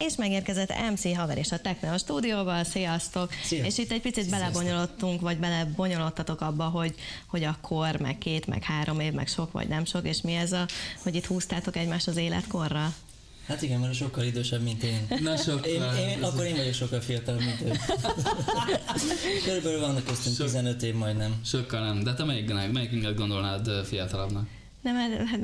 És megérkezett MC Haver és a Tekne a stúdióval. Sziasztok! Szia. És itt egy picit belebonyolodtunk, vagy belebonyolodtatok abba, hogy akkor, meg 2, meg 3 év, meg sok, vagy nem sok, és mi ez hogy itt húztátok egymást az életkorra? Hát igen, mert sokkal idősebb, mint én. Na sokkal. Akkor én vagyok sokkal fiatalabb, mint ő. Körülbelül vannak köztünk 15 év majdnem. Sokkal nem, de te melyikünket gondolnád fiatalabbnak? Nem,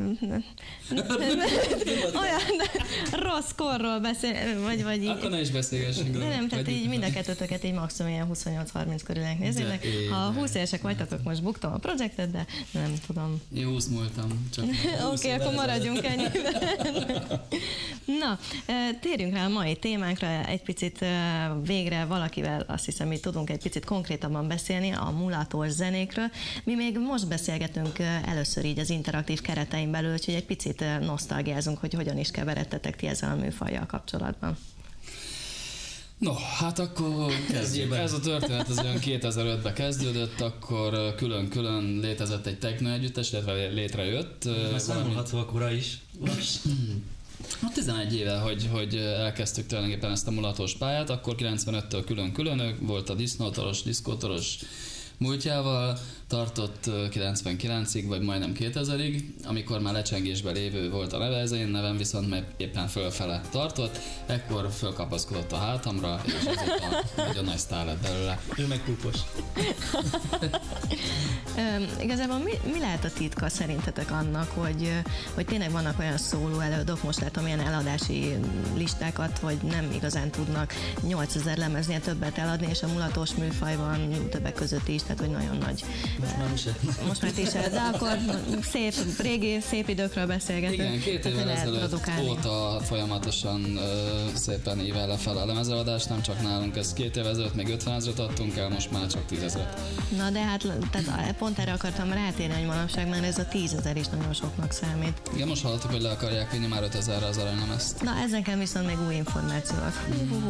olyan rossz korról beszél, vagy így. Akkor ne is beszélgessünk. Nem, tehát így mind a kettőtöket így maximum ilyen 28-30 körülének nézzének. Ha 20 évesek vagytatok, most buktam a projektet, de nem tudom. Én 20 múltam. Oké, akkor maradjunk ennyiben. Na, térjünk rá a mai témánkra, egy picit végre valakivel azt hiszem, hogy tudunk egy picit konkrétabban beszélni a mulatos zenékről. Mi még most beszélgetünk először így az interaktív keretein belül, úgyhogy egy picit nosztalgiázunk, hogy hogyan is keveredtetek ti ezzel a műfajjal kapcsolatban. No, hát akkor kezdjük. Ez a történet az olyan 2005-ben kezdődött, akkor külön-külön létezett egy techno együttes, illetve létrejött. Számolható akkora is. Hát 11 éve, hogy elkezdtük tulajdonképpen ezt a mulatos pályát, akkor 95-től külön-külön volt a disznótoros, diszkótoros múltjával, tartott 99-ig, vagy majdnem 2000-ig, amikor már lecsengésben lévő volt a neve, ez én nevem viszont meg éppen fölfele tartott, ekkor fölkapaszkodott a hátamra, és ezért nagyon nagy sztár lett belőle. Ő meg púpos. Igazából mi lehet a titka szerintetek annak, hogy tényleg vannak olyan szóló előadók, most látom ilyen eladási listákat, hogy nem igazán tudnak 8000 lemeznél többet eladni, és a mulatos műfajban többek között is, tehát hogy nagyon nagy. Most már is, de akkor régi, szép időkről beszélgetünk. Igen, 2 évvel ezelőtt óta folyamatosan szépen ível lefelé a lemezeladást, nem csak nálunk, ez 2 évvel ezelőtt még 50 000-et adtunk el, most már csak 10 000. Na de hát tehát pont erre akartam rátérni, hogy manapság már ez a 10 000 is nagyon soknak számít. Igen, most hallottuk, hogy le akarják vinni már 5000-re az aranylemezt. Na ezen viszont még új információk.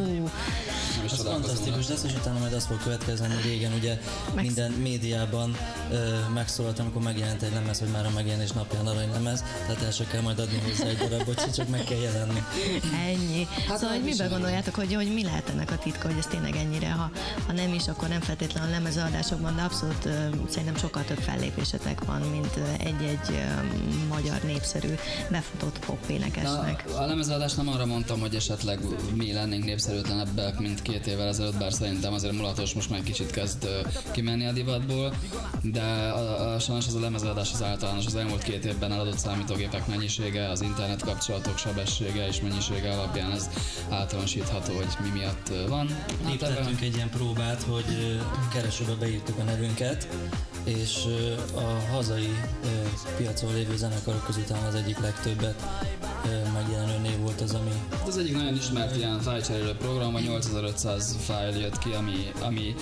Az fantasztikus lesz, és utána majd azt fog következni, hogy régen ugye minden médiában megszólalt, amikor megjelent egy lemez, hogy már a megjelenés napján aranylemez, tehát el se kell majd adni hozzá egy darabot, csak meg kell jelenni. Ennyi. Hát szóval, hogy miben gondoljátok, hogy mi lehet ennek a titka, hogy ez tényleg ennyire, ha nem is, akkor nem feltétlenül a lemezeladásokban, de abszolút szerintem sokkal több fellépésetek van, mint egy magyar népszerű befutott pop-énekesnek. A lemezeladás nem arra mondtam, hogy esetleg mi lennénk népszerűtlenebbek, mint 2 évvel ezelőtt, bár szerintem azért mulatos most már kicsit kezd kimenni a divatból, de sajnos az a lemezeladás az általános. Az elmúlt 2 évben eladott számítógépek mennyisége, az internet kapcsolatok sebessége és mennyisége alapján ez általánosítható, hogy mi miatt van. Tettünk egy ilyen próbát, hogy keresőbe beírtuk a nevünket, és a hazai piacon lévő zenekarok közül talán az egyik legtöbbet megjelenő név volt az, ami... Az egyik nagyon ismert ilyen fájlcserélő program, a 8500 fájl jött ki, ami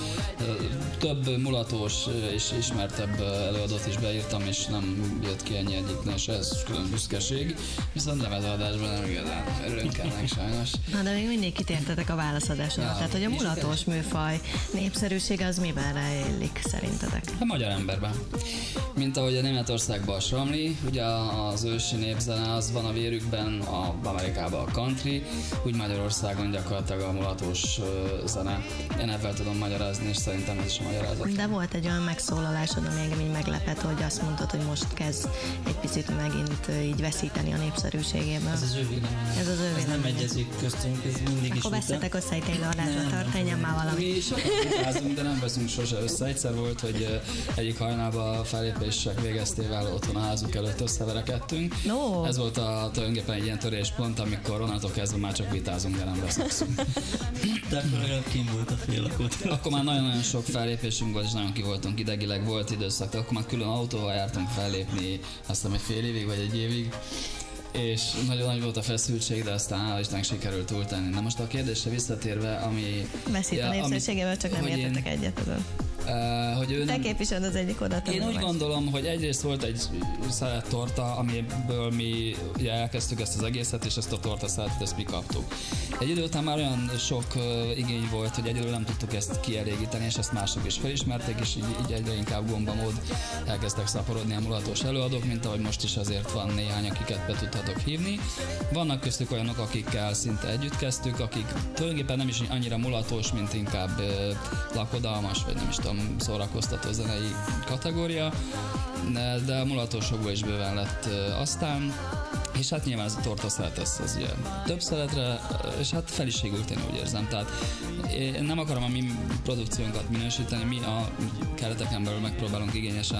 több mulatós és ismertebb előadót is beírtam, és nem jött ki ennyi egyiknél, és ez külön büszkeség, viszont lemezeladásban nem igazán örülünk ennek sajnos. Na, de még mindig kitértetek a válaszadásra, tehát hogy a mulatos műfaj népszerűsége az miben rejlik szerintetek? A magyar emberben. Mint ahogy a Németországban a sramli, ugye az ősi népzene az van a vérükben, Amerikában a country, úgy Magyarországon gyakorlatilag a mulatos zene. Én ebben tudom magyarázni, és szerintem ez is a magyarázat. De volt egy olyan megszólalásod, ami engem így meglepett, hogy azt mondtad, hogy most kezd egy picit megint így veszíteni a népszerűségében. Ez az ő véleménye. Ez nem egyezik köztünk, ez mindig is. Akkor vesztetek össze egy tényleadásra, tartáljen már valami. Mi sokat vitázunk, de nem veszünk sose össze. Egyszer volt, hogy egyik hajnalban fellépések végeztével otthon a házuk előtt összeverekedtünk. No. Ez volt tulajdonképpen egy ilyen töréspont, amikor onnantól kezdve már csak vitázunk, de nem veszekszünk. De akkor legalább kim volt a félakot. Akkor már nagyon-nagyon sok fellépésünk volt, és nagyon ki voltunk idegileg, volt időszak, akkor már külön autóval jártunk fellépni, azt hiszem egy fél évig vagy egy évig. És nagyon nagy volt a feszültség, de aztán hála Istennek sikerült túltenni. Na most a kérdésre visszatérve, ami... Veszít a népszerűségével, csak nem értetek egyet, tudom. hogy ő Te képviseled az egyik oldalt. Én úgy gondolom, hogy egyrészt volt egy szelet torta, amiből mi ugye elkezdtük ezt az egészet, és ezt a torta szeletet ezt mi kaptuk. Egy idő után már olyan sok igény volt, hogy egyedül nem tudtuk ezt kielégíteni, és ezt mások is felismerték, és így egyre inkább gombamód elkezdtek szaporodni a mulatós előadók, mint ahogy most is azért van néhány, akiket be tudhatok hívni. Vannak köztük olyanok, akikkel szinte együtt kezdtük, akik tulajdonképpen nem is annyira mulatós, mint inkább lakodalmas, vagy nem is tudom, szórakoztató zenei kategória, de a mulatósokból is bőven lett aztán. És hát nyilván ez a torta szelet, ez ugye több szeletre, és hát fel is égült, én úgy érzem. Tehát én nem akarom a mi produkciónkat minősíteni, mi a kereteken belül megpróbálunk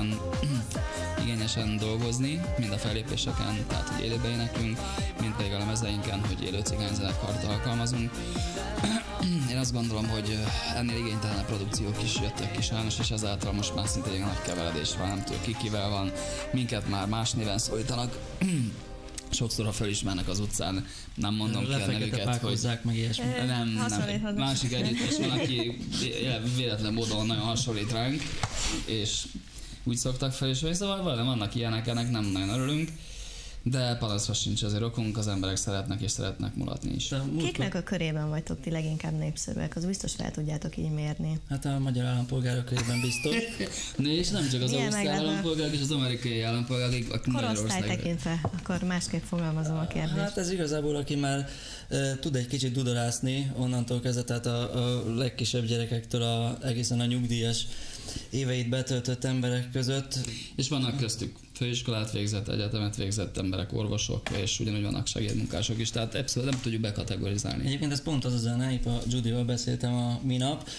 igényesen dolgozni, mind a fellépéseken, tehát hogy élőbe éneklünk, mind pedig a lemezeinken, hogy élő cigányzenekart alkalmazunk. Én azt gondolom, hogy ennél igénytelen produkciók is jöttek ki sajnos, és ezáltal most már szinte egy nagy keveredés van, nem tudom kivel van, minket már más néven szólítanak. Sokszor, ha felismernek az utcán, nem mondom ki a nevüket, hogy meg ilyesmi. Nem. Másik együttes van, aki véletlen módon nagyon hasonlít ránk, és úgy szoktak felismerni, szóval vannak ilyenek, ennek nem nagyon örülünk, de panaszra sincs azért okunk, az emberek szeretnek és szeretnek mulatni is. Kiknek a körében vagytok ti leginkább népszerűek? Az biztos fel tudjátok így mérni. Hát a magyar állampolgárok körében biztos. És nem csak az ausztrál állampolgárok, és az amerikai állampolgárok, akik korosztály tekintve, akkor másképp fogalmazom a kérdést. Hát ez igazából, aki már tud egy kicsit dudorászni, onnantól kezdve, tehát a legkisebb gyerekektől egészen a nyugdíjas éveit betöltött emberek között. És vannak köztük főiskolát végzett, egyetemet végzett emberek, orvosok, és ugyanúgy vannak segédmunkások is, tehát abszolút nem tudjuk bekategorizálni. Egyébként ez pont az a zene, épp a Judy-val beszéltem a minap,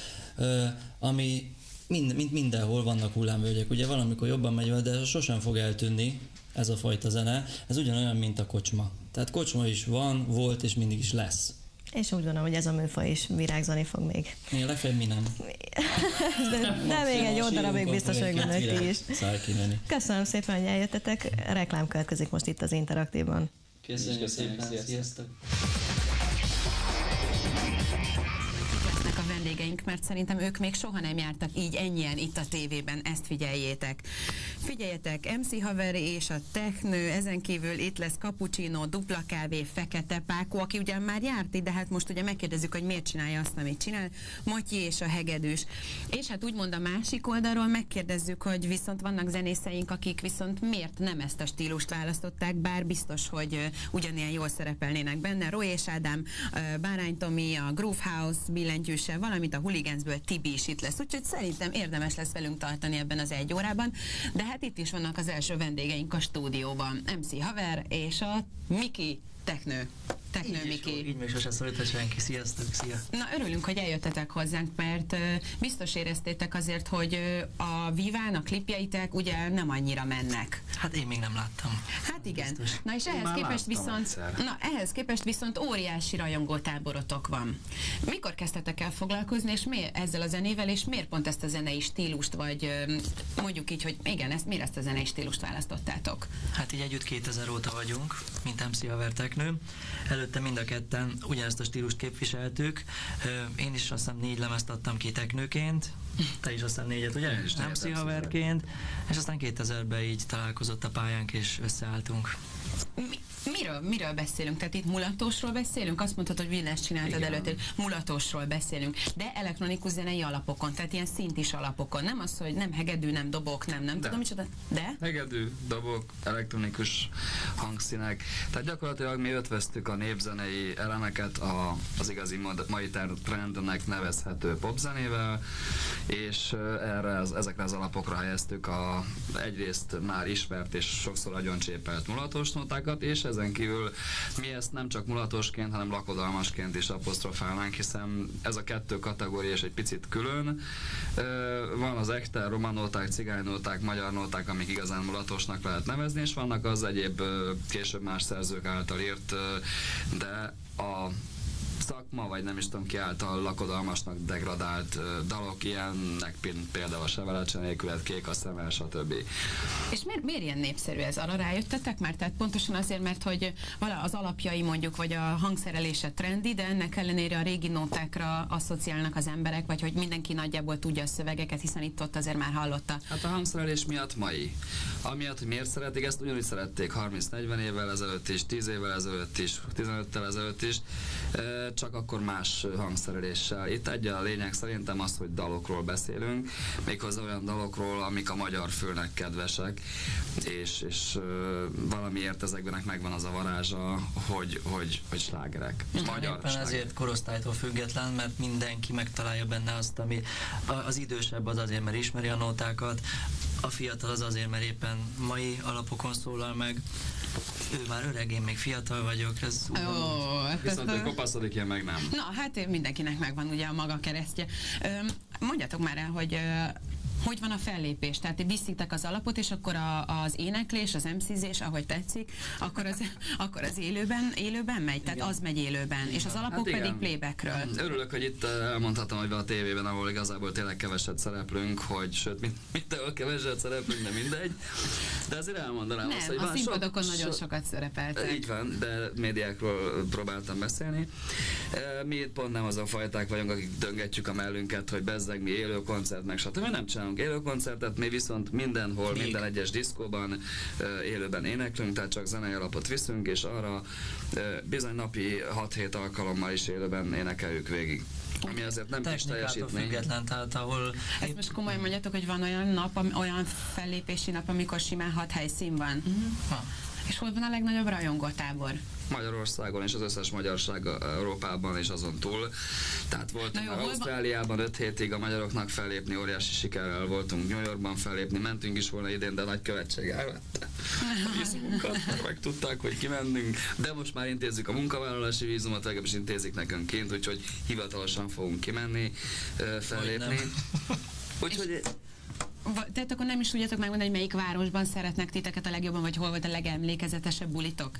ami mint mindenhol vannak hullámvölgyek, ugye valamikor jobban megy, de sosem fog eltűnni ez a fajta zene, ez ugyanolyan, mint a kocsma. Tehát kocsma is van, volt és mindig is lesz. És úgy gondolom, hogy ez a műfaj is virágzani fog még. Én legfeljebb mi nem. de még egy jó darabig biztos, hogy ti is. Köszönöm szépen, hogy eljöttetek. Reklám következik most itt az Interaktívban. Köszönjük szépen, sziasztok! A vendégeink, mert szerintem ők még soha nem jártak így ennyien itt a tévében, ezt figyeljétek. Figyeljetek, MC Haver és a Teknő, ezen kívül itt lesz Cappuccino, Dupla Kávé, Fekete Pákó, aki ugyan már járt itt, de hát most ugye megkérdezzük, hogy miért csinálja azt, amit csinál, Matyi és a Hegedűs. És hát úgymond a másik oldalról megkérdezzük, hogy viszont vannak zenészeink, akik viszont miért nem ezt a stílust választották, bár biztos, hogy ugyanilyen jól szerepelnének benne. Roy és Ádám, Bárány Tomi, a Groove House billentyűse, valamint a Hooligans-ből Tibi is itt lesz. Úgyhogy szerintem érdemes lesz velünk tartani ebben az 1 órában. De hát itt is vannak az első vendégeink a stúdióban. MC Haver és a Miki Teknő. Teknő Miki. Így még sosem szólított senki. Sziasztok, szia! Na, örülünk, hogy eljöttetek hozzánk, mert biztos éreztétek azért, hogy a Viván, a klipjeitek ugye nem annyira mennek. Hát én még nem láttam. Hát igen. Biztos. Na és ehhez képest viszont óriási rajongótáborotok van. Mikor kezdtetek el foglalkozni és ezzel a zenével, és miért pont ezt a zenei stílust, vagy mondjuk így, hogy igen, miért ezt a zenei stílust választottátok? Hát így együtt 2000 óta vagyunk, mint MC Haver Teknő. Előtte mind a ketten ugyanezt a stílust képviseltük. Én is azt hiszem 4 lemezt adtam ki teknőként, te is aztán 4-et, ugye? MC Haverként, és aztán 2000-ben így találkozott a pályánk, és összeálltunk. Miről beszélünk? Tehát itt mulatósról beszélünk? Azt mondtad, hogy Villást csináltad előtt, mulatósról beszélünk, de elektronikus zenei alapokon, tehát ilyen szintis alapokon. Nem az, hogy nem hegedű, nem dobok, nem tudom micsoda, de? Hegedű, dobok, elektronikus hangszínek. Tehát gyakorlatilag mi ötvöztük a népzenei elemeket az igazi mai trendnek nevezhető popzenével, és ezekre az alapokra helyeztük egyrészt már ismert és sokszor agyoncsépelt mulatós nótákat, és ezen kívül mi ezt nem csak mulatósként, hanem lakodalmasként is apostrofálnánk, hiszen ez a 2 kategória is egy picit külön. Van az ekte, román nóták, cigány nóták, magyar nóták, amik igazán mulatósnak lehet nevezni, és vannak az egyéb később más szerzők által írt, de a szakma, vagy nem is tudom ki által lakodalmasnak degradált dalok, ilyenek például a Sevelecse nélkület, Kék a szeme, stb. És miért ilyen népszerű ez? Arra rájöttetek már? Tehát pontosan azért, mert hogy az alapjai mondjuk, vagy a hangszerelése trendi, de ennek ellenére a régi nótákra asszociálnak az emberek, vagy hogy mindenki nagyjából tudja a szövegeket, hiszen itt-ott azért már hallotta. Hát a hangszerelés miatt mai. Amiatt, hogy miért szeretik, ezt ugyanúgy szerették 30-40 évvel ezelőtt is, 10 évvel ezelőtt is, 15-tel ezelőtt is, csak akkor más hangszereléssel. Itt egy a lényeg szerintem az, hogy dalokról beszélünk, méghozzá olyan dalokról, amik a magyar fülnek kedvesek, és valamiért ezekben megvan az a varázsa, hogy slágerek. Magyar éppen sláger. ezért korosztálytól független, mert mindenki megtalálja benne azt, ami az idősebb az azért, mert ismeri a nótákat, a fiatal az azért, mert éppen mai alapokon szólal meg. Ő már öreg, én még fiatal vagyok, ez Viszont ő kopaszodik, én meg nem. Na, hát mindenkinek megvan ugye a maga keresztje. Mondjatok már el, hogy van a fellépés? Tehát viszitek az alapot, és akkor az éneklés, az MC-zés, ahogy tetszik, akkor az élőben megy? Tehát az megy élőben, és az alapok hát pedig playbackről. Örülök, hogy itt elmondhatom, hogy a tévében, ahol igazából tényleg keveset szereplünk, sőt, mindenhol keveset szereplünk, de mindegy. De azért elmondanám Nem, azt, hogy a színpadokon nagyon sokat szerepeltek. Így van, de médiákról próbáltam beszélni. Mi pont nem az a fajták vagyunk, akik döngetjük a mellünket, hogy bezzeg mi élő koncert, meg stb. Nem csinálunk élő koncertet, mi viszont mindenhol, minden egyes diszkóban élőben éneklünk, tehát csak zenei alapot viszünk, és arra bizony napi 6-7 alkalommal is élőben énekeljük végig. Ami azért nem kis teljesítmény. Független, tehát ahol... Ezt most komolyan mondjátok, hogy van olyan nap, olyan fellépési nap, amikor simán 6 helyszín van? És hol van a legnagyobb rajongótábor? Magyarországon és az összes magyarság Európában és azon túl. Tehát voltunk már Ausztráliában 5 hétig a magyaroknak fellépni, óriási sikerrel voltunk New Yorkban fellépni, mentünk is volna idén, de a nagykövetség elvette a vízumunkat, meg tudták, hogy kimennünk, de most már intézzük a munkavállalási vízumot, legalábbis intézik nekünk kint, úgyhogy hivatalosan fogunk kimenni, fellépni. Úgyhogy... Tehát akkor nem is tudjátok megmondani, hogy melyik városban szeretnek titeket a legjobban, vagy hol volt a legemlékezetesebb bulitok?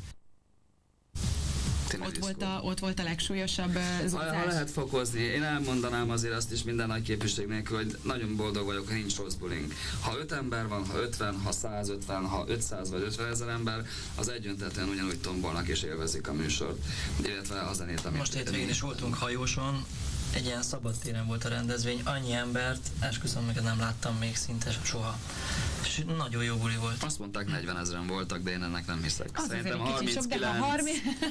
Ott volt a legsúlyosabb zúzás? Ha lehet fokozni, én elmondanám azért azt is minden nagy képviség nélkül, hogy nagyon boldog vagyok, ha nincs rossz bulink. Ha 5 ember van, ha 50, ha 150, ha 500 vagy 50 000 ember, az egyöntetően ugyanúgy tombolnak és élvezik a műsort, illetve a zenét, amit... Most hétvégén is voltunk hajóson, egy ilyen szabadtéren volt a rendezvény, annyi embert, esküszöm, meg nem láttam még szinte soha. És nagyon jó buli volt. Azt mondták 40 000-en voltak, de én ennek nem hiszek. Az szerintem 39.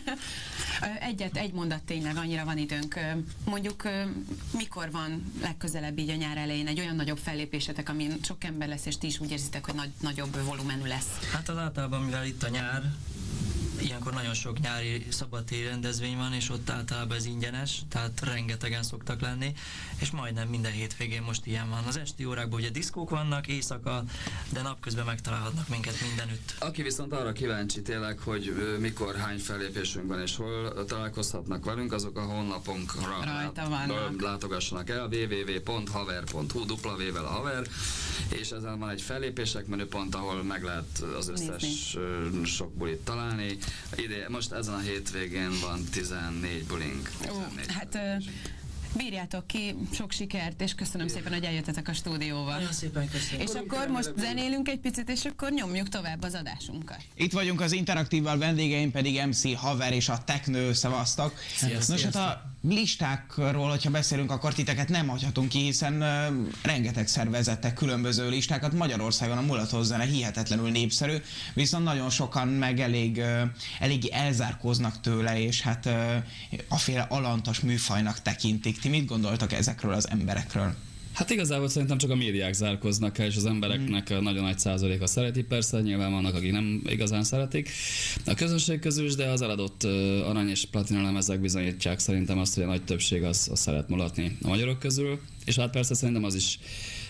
Egy mondat tényleg, annyira van időnk. Mondjuk mikor van legközelebb így a nyár elején egy olyan nagyobb fellépésetek, amin sok ember lesz, és ti is úgy érzitek, hogy nagyobb volumenű lesz? Hát az általában, mivel itt a nyár, ilyenkor nagyon sok nyári szabadtéri rendezvény van, és ott általában ez ingyenes, tehát rengetegen szoktak lenni, és majdnem minden hétvégén most ilyen van. Az esti órákban ugye diszkók vannak, éjszaka, de napközben megtalálhatnak minket mindenütt. Aki viszont arra kíváncsi tényleg, hogy mikor, hány fellépésünk van, és hol találkozhatnak velünk, azok a honlapunkra látogassanak el, www.haver.hu, W-vel a haver, és ezen van egy fellépések menüpont, ahol meg lehet az összes sok bulit találni. Most ezen a hétvégén van 14 bulink. Hát bírjátok ki, sok sikert, és köszönöm szépen, hogy eljöttetek a stúdióba. Nagyon szépen köszönöm. És akkor most zenélünk egy picit, és akkor nyomjuk tovább az adásunkat. Itt vagyunk az Interaktívval, vendégeim pedig MC Haver és a Teknő, szavaztak. Nos, hát a listákról, hogyha beszélünk, akkor titeket nem hagyhatunk ki, hiszen rengeteg szervezettek különböző listákat. Magyarországon a mulatos zene hihetetlenül népszerű, viszont nagyon sokan meg elég elzárkóznak tőle, és hát aféle alantas műfajnak tekintik. Ti mit gondoltak ezekről az emberekről? Hát igazából szerintem csak a médiák zárkoznak el, és az embereknek nagyon nagy százaléka szereti, persze nyilván vannak, akik nem igazán szeretik. A közönség közül is, de az eladott arany és platina lemezek bizonyítják szerintem azt, hogy a nagy többség az szeret mulatni a magyarok közül, és hát persze szerintem az is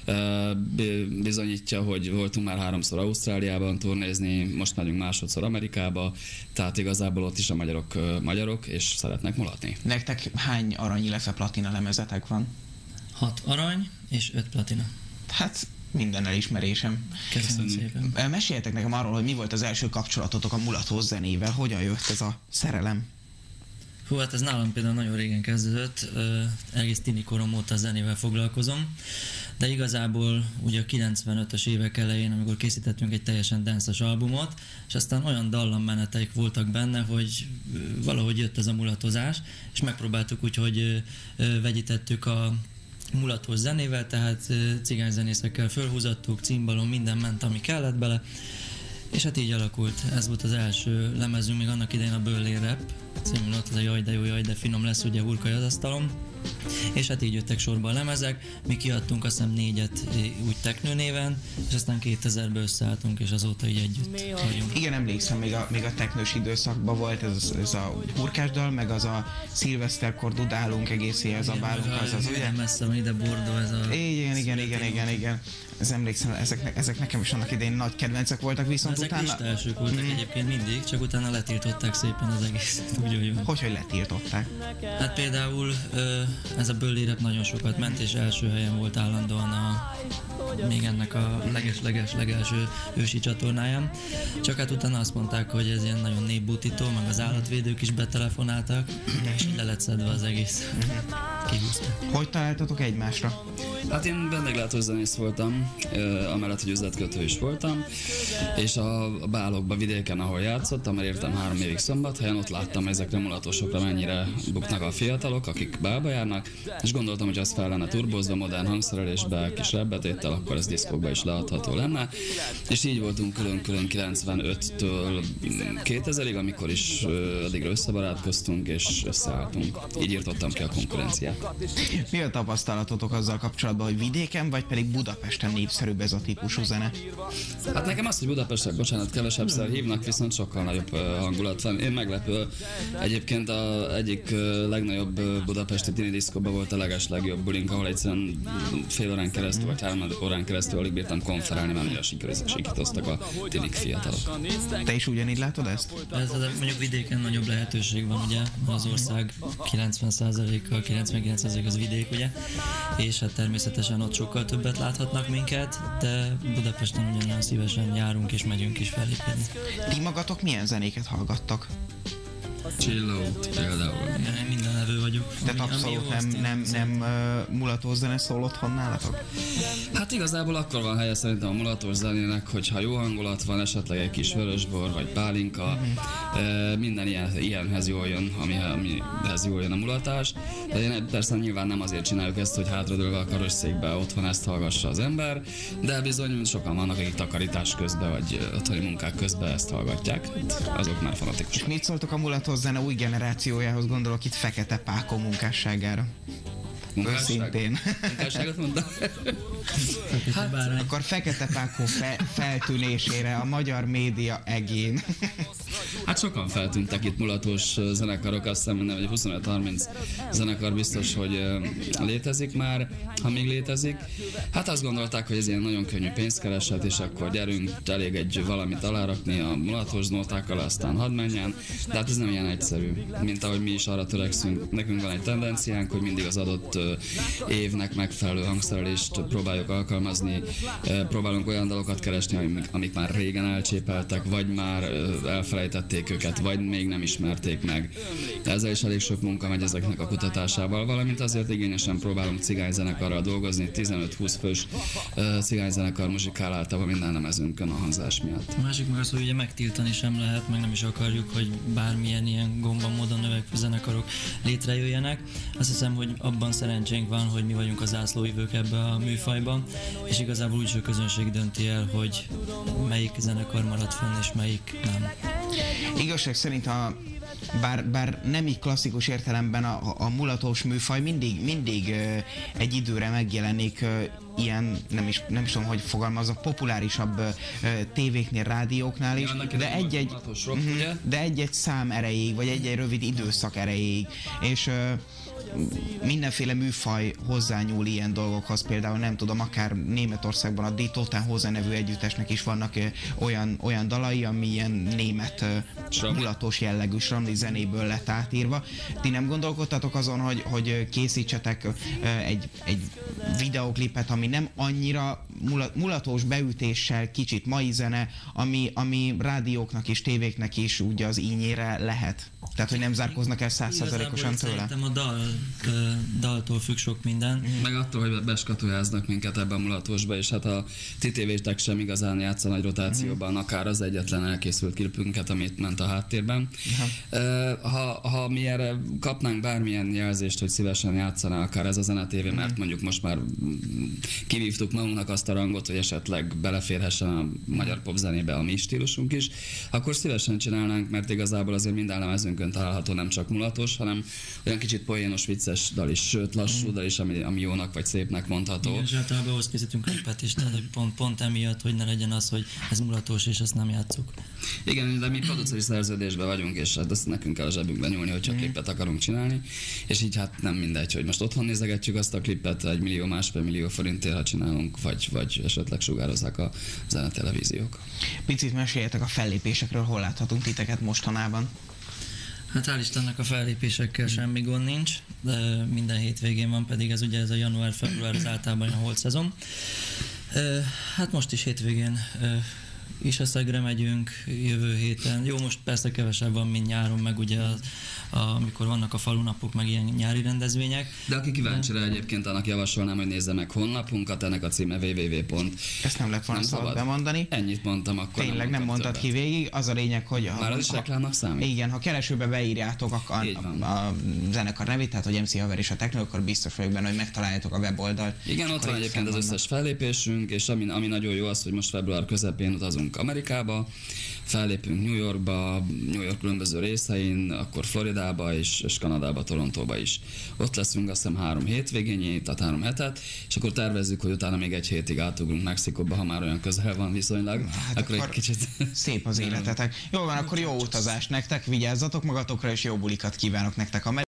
bizonyítja, hogy voltunk már 3-szor Ausztráliában turnézni, most megyünk másodszor Amerikába, tehát igazából ott is a magyarok, és szeretnek mulatni. Nektek hány arany, illetve platina lemezetek van? 6 arany és 5 platina. Hát minden elismerésem. Köszönöm szépen. Meséljetek nekem arról, hogy mi volt az első kapcsolatotok a mulatos zenével, hogyan jött ez a szerelem? Hú, hát ez nálam például nagyon régen kezdődött, egész tini korom óta zenével foglalkozom, de igazából ugye a 95-ös évek elején, amikor készítettünk egy teljesen dance-es albumot, és aztán olyan dallammeneteik voltak benne, hogy valahogy jött ez a mulatozás, és megpróbáltuk úgy, hogy vegyítettük a mulatos zenével, tehát cigányzenészekkel fölhúzattuk, cimbalom, minden ment, ami kellett bele, és hát így alakult. Ez volt az első lemezünk, még annak idején a Böllé Rap című, ott az a jaj de jó, jaj de finom lesz, ugye Hurkai az asztalom. És hát így jöttek sorba a lemezek, mi kiadtunk azt hiszem 4-et úgy Teknő néven, és aztán 2000-ben összeálltunk, és azóta így együtt vagyunk. Igen, emlékszem, még a teknős időszakban volt ez a hurkásdal, meg az a szilveszterkor dudálunk, egész éjjel zabálunk, az ugye? Igen, messze van ide Bordó, ez a... Igen. Ez emlékszem, ezek nekem is annak idején nagy kedvencek voltak, viszont ezek utána... Ezek listelsők voltak egyébként mindig, csak utána letiltották szépen az egészet, úgy van. Hogy letiltották? Hát például ez a Böllé Rap nagyon sokat ment, és első helyen volt állandóan még ennek a legelső ősi csatornáján. Csak hát utána azt mondták, hogy ez ilyen nagyon népbutító, meg az állatvédők is betelefonáltak, és így le lett szedve az egész. Kihúzták. Hogy találtatok egymásra? Hát én vendéglátózenész voltam, amellett, hogy üzletkötő is voltam, és a Bálokban vidéken, ahol játszottam, mert értem 3 évig Szombathelyen, ott láttam ezekre mulatosokra mennyire buknak a fiatalok, akik bálba járnak, és gondoltam, hogy az fel lenne turbózva, modern hangszerelésbe, kis repbetéttel, akkor ez diszkokba is leadható lenne, és így voltunk külön-külön 95-től 2000-ig, amikor is addigra összebarátkoztunk és összeálltunk. Így írtottam ki a konkurenciát. Mi a tapasztalatotok azzal kapcsolatban, hogy vidéken, vagy pedig Budapesten népszerűbb ez a típusú zene? Hát nekem azt, hogy Budapesten, bocsánat, kevesebbszer hívnak, viszont sokkal nagyobb hangulat van. Én meglepő. Egyébként az egyik legnagyobb budapesti tini diszkóban volt a legjobb bulink, ahol egyszerűen fél órán keresztül, vagy 3 órán keresztül alig bírtam konferálni, mert annyira sikítoztak a tinik fiatalok. Te is ugyanígy látod ezt? Ez mondjuk vidéken nagyobb lehetőség van, ugye, az ország 90%-kal, 99% az vidék, ugye, és hát természetesen ott sokkal többet láthatnak minket, de Budapesten ugyanolyan szívesen járunk és megyünk is fellépni. Ti magatok milyen zenéket hallgattak? Chillót például. Igen, én minden nevű vagyok. Tehát abszolút nem mulatós zene szól otthon nálatok? Hát igazából akkor van helye szerintem a mulatos zenének, hogyha jó hangulat van, esetleg egy kis vörösbor vagy pálinka, minden ilyenhez jól jön, amihez jól jön a mulatás. De én persze nyilván nem azért csináljuk ezt, hogy hátradőlve a karosszékbe otthon ezt hallgassa az ember, de bizony sokan vannak, akik takarítás közben vagy otthoni munkák közben ezt hallgatják, azok már fanatikusok. És mit szóltok a mulatos zene új generációjához, gondolok itt Fekete Pákó munkásságára? Őszintén. Munkásságot mondtam? Hát, akkor Fekete Pákó feltűnésére a magyar média egén. Hát sokan feltűntek itt mulatos zenekarok, azt hiszem, hogy 25-30 zenekar biztos, hogy létezik már, ha még létezik. Hát azt gondolták, hogy ez ilyen nagyon könnyű pénzkereset, és akkor gyerünk, elég egy valamit alárakni a mulatos nótákkal, aztán hadd menjen. De hát ez nem ilyen egyszerű, mint ahogy mi is arra törekszünk. Nekünk van egy tendenciánk, hogy mindig az adott évnek megfelelő hangszerelést próbáljuk alkalmazni, próbálunk olyan dalokat keresni, amik már régen elcsépeltek, vagy már elfelejtették őket, vagy még nem ismerték meg. Ezzel is elég sok munka megy ezeknek a kutatásával, valamint azért igényesen próbálunk cigányzenekarral dolgozni, 15-20 fős cigányzenekar muzsikál általában minden lemezünkön a hangzás miatt. A másik meg az, hogy ugye megtiltani sem lehet, meg nem is akarjuk, hogy bármilyen ilyen gomba módon növekvő zenekarok létrejöjjenek. Azt hiszem, hogy abban szerencsénk van, hogy mi vagyunk az zászlóvivők ebbe a műfajban, és igazából úgyis a közönség dönti el, hogy melyik zenekar marad fenn, és melyik nem. Igazság szerint bár nem így klasszikus értelemben a mulatós műfaj mindig egy időre megjelenik ilyen, nem is tudom, hogy fogalmazok, populárisabb tévéknél, rádióknál is, de egy-egy szám erejéig, vagy egy-egy rövid időszak erejéig, és mindenféle műfaj hozzányúl ilyen dolgokhoz, például nem tudom, akár Németországban a Die Totenhose nevű együttesnek is vannak olyan dalai, ami ilyen német mulatos jellegű sramli zenéből lett átírva. Ti nem gondolkodtatok azon, hogy készítsetek egy videoklipet, ami nem annyira mulatós beütéssel, kicsit mai zene, ami rádióknak és tévéknek is úgy az ínyére lehet. Tehát, hogy nem zárkóznak el 100%-osan tőle. Szerintem a daltól függ sok minden. Meg attól, hogy beskatujáznak minket ebben a mulatósba, és hát a titévéstek sem igazán játsza nagy rotációban, akár az egyetlen elkészült klipünket, amit ment a háttérben. Ha mi erre kapnánk bármilyen jelzést, hogy szívesen játszaná akár ez a zenetévé, mert mondjuk most már kivívtuk magunknak azt a rangot, hogy esetleg beleférhessen a magyar popzenébe a mi stílusunk is, akkor szívesen csinálnánk, mert igazából azért minden lemezünkön található nem csak mulatos, hanem olyan kicsit poénos, vicces dal is, sőt lassú dal is, ami jónak vagy szépnek mondható. Igen, és általában ahhoz készítünk klipet is, tehát hogy pont emiatt, hogy ne legyen az, hogy ez mulatos és ezt nem játsszuk. Igen, de mi produceri szerződésben vagyunk, és hát ezt nekünk kell a zsebünkbe nyúlni, hogyha klipet akarunk csinálni, és így hát nem mindegy, hogy most otthon nézegetjük azt a klipet 1 millió, 1,5 millió forintért, ha csinálunk, vagy esetleg sugározzák a zenetelevíziók. Picit meséljetek a fellépésekről, hol láthatunk titeket mostanában? Hát hál' Istennek a fellépésekkel semmi gond nincs, de minden hétvégén van, pedig ez ugye ez a január-február az általában a holt szezon. Hát most is hétvégén Isaszegre megyünk, jövő héten. Jó, most persze kevesebb van, mint nyáron, meg ugye amikor vannak a falunapok, meg ilyen nyári rendezvények. De aki kíváncsi rá egyébként, annak javasolnám, hogy nézze meg honlapunkat, ennek a címe www. Ezt nem lett volna szabad bemondani. Ennyit mondtam, akkor tényleg nem mondtad többet ki végig. Az a lényeg, hogy... Már az is reklámnak számít? Igen, ha keresőbe beírjátok a zenekar nevét, tehát hogy MC Haver és a Techno, akkor biztos vagyok benne, hogy megtaláljátok a weboldalt. Igen, ott van egyébként az összes fellépésünk, és ami nagyon jó az, hogy most február közepén utazunk Amerikába, fellépünk New Yorkba, New York különböző részein, akkor Floridába és Kanadába, Torontóba is. Ott leszünk azt hiszem 3 hétvégényi, tehát 3 hetet, és akkor tervezzük, hogy utána még 1 hétig átugrunk Mexikóba, ha már olyan közel van viszonylag. Hát akkor egy kicsit szép az életetek. Jól van, akkor jó utazást nektek, vigyázzatok magatokra, és jó bulikat kívánok nektek.